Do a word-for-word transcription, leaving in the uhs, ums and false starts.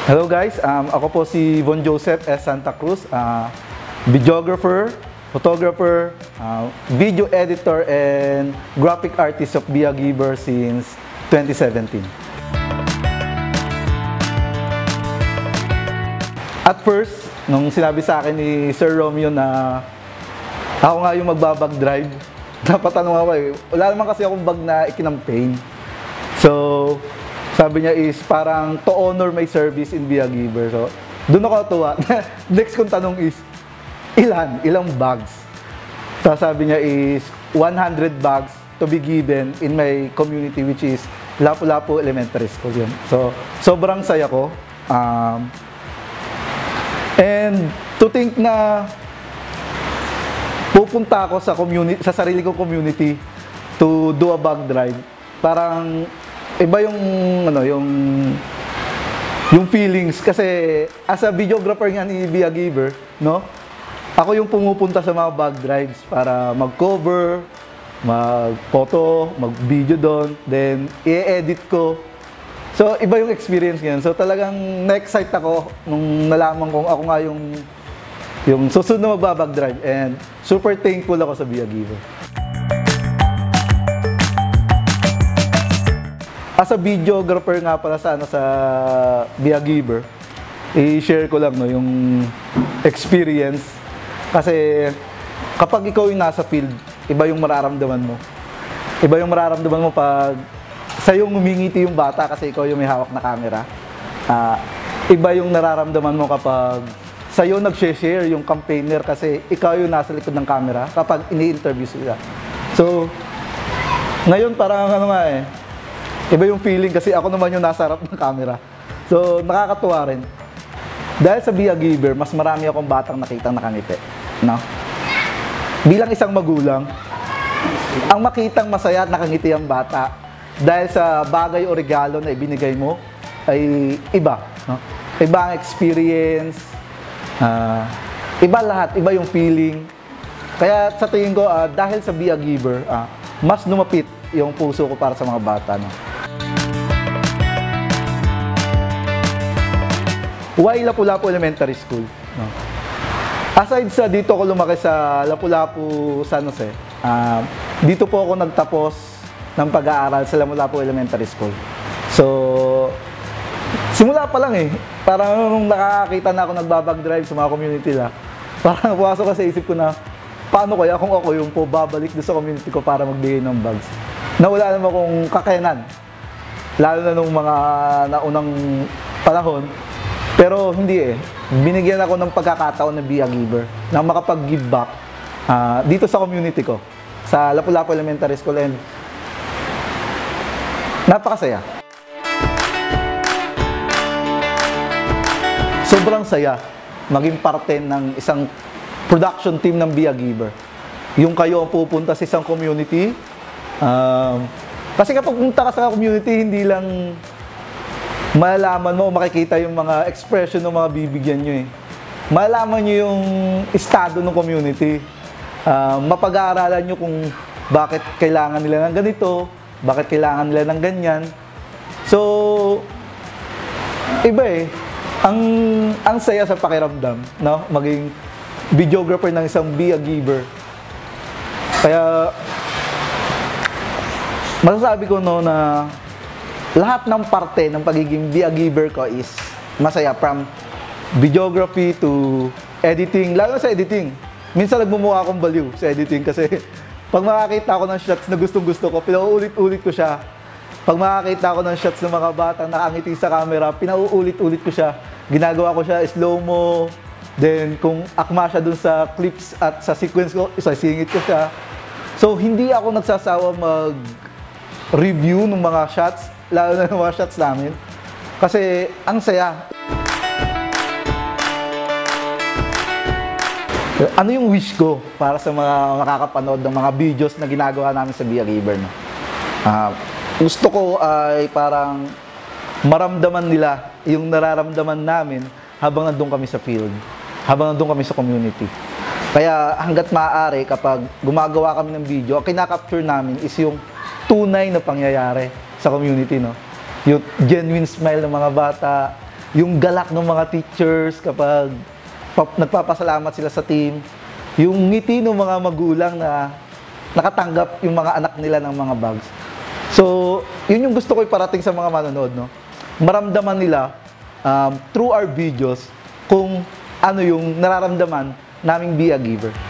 Hello guys, um, ako po si Von Joseph S. Santa Cruz, uh, videographer, photographer, uh, video editor, and graphic artist of Biagiver since twenty seventeen. At first, nung sinabi sa akin ni Sir Romeo na ako nga yung magbabag drive, dapat tanong ako eh, wala naman kasi akong bag na ikinampaign. So, sabi niya is parang to honor my service in Biagiver. So, doon ako natuwa. Next kong tanong is, ilan? Ilang bags? So, sabi niya is one hundred bags to be given in my community, which is Lapu-Lapu Elementary School. Yun. So, sobrang saya ko. Um, and to think na pupunta ako sa community, sa sarili kong community to do a bag drive. Parang iba yung ano, yung yung feelings kasi as a videographer nga ni Biagiver, no? Ako yung pumupunta sa mga bag drives para mag-cover, mag-photo, mag-video doon, then i-edit ko. So iba yung experience ngayon. So talagang na-excite ako nung nalaman kong ako nga yung yung susunod na magbabag drive, and super thankful ako sa Biagiver. As a videographer nga pala sa, ano, sa Biagiver, i-share ko lang no, yung experience. Kasi kapag ikaw yung nasa field, iba yung mararamdaman mo. Iba yung mararamdaman mo pag sa'yo ngumingiti yung bata kasi ikaw yung may hawak na camera. Uh, iba yung nararamdaman mo kapag sa'yo nag-share yung campaigner kasi ikaw yung nasa likod ng camera kapag ini-interview sila. So, ngayon parang ano nga eh, iba yung feeling kasi ako naman yung nasa harap ng camera. So, nakakatuwa rin. Dahil sa Biagiver, mas marami akong batang nakitang nakangiti. No? Bilang isang magulang, ang makitang masaya at nakangiti ang bata dahil sa bagay o regalo na ibinigay mo ay iba. No? Iba ang experience, uh, iba lahat, iba yung feeling. Kaya sa tingin ko, uh, dahil sa Biagiver, uh, mas lumapit yung puso ko para sa mga bata. No? Why Lapu-Lapu Elementary School? No? Aside sa dito ako lumaki sa Lapu-Lapu San Jose, uh, dito po ako nagtapos ng pag-aaral sa Lapu-Lapu Elementary School. So, simula pa lang eh, parang nung nakakita na ako nagbabag drive sa mga community la, parang pumasok ka sa isip ko na, paano kaya kung ako yung po babalik doon sa community ko para magbigay ng bags? Na wala naman akong kakayanan, lalo na nung mga naunang panahon. Pero hindi eh, binigyan ako ng pagkakataon ng Biagiver na makapag-give back uh, dito sa community ko, sa Lapu-Lapu Elementary School, and napakasaya. Sobrang saya maging parte ng isang production team ng Biagiver. Yung kayo ang pupunta sa isang community, uh, kasi kapag punta ka sa community, hindi lang malalaman mo, makikita yung mga expression ng mga bibigyan nyo eh. Malalaman nyo yung estado ng community. Uh, mapag-aaralan nyo kung bakit kailangan nila ng ganito, bakit kailangan nila ng ganyan. So, iba eh. Ang, ang saya sa pakiramdam, no? Maging videographer ng isang Biagiver. Kaya, masasabi ko no na lahat ng parte ng pagiging Biagiver ko is masaya, from videography to editing, lalo sa editing. Minsan nagmumukha akong baliw sa editing kasi pag makakita ako ng shots na gustong-gusto ko, pinauulit-ulit ko siya. Pag makakita ako ng shots ng mga batang nakangiti sa camera, pinauulit-ulit ko siya. Ginagawa ko siya slow-mo, then kung akma siya dun sa clips at sa sequence ko, isasingit ko siya. So, hindi ako nagsasawa mag-review ng mga shots, lalo na ng mga shots namin. Kasi, ang saya. Ano yung wish ko para sa mga makakapanood ng mga videos na ginagawa namin sa Biagiver? No? Uh, gusto ko ay parang maramdaman nila yung nararamdaman namin habang nandun kami sa field, habang nandun kami sa community. Kaya hanggat maaari, kapag gumagawa kami ng video, ang kinakapture namin is yung tunay na pangyayari sa community, no? Yung genuine smile ng mga bata, yung galak ng mga teachers kapag pa- nagpapasalamat sila sa team, yung ngiti ng mga magulang na nakatanggap yung mga anak nila ng mga bags. So, yun yung gusto ko iparating sa mga manonood, no? Maramdaman nila um, through our videos kung ano yung nararamdaman naming Be a Giver.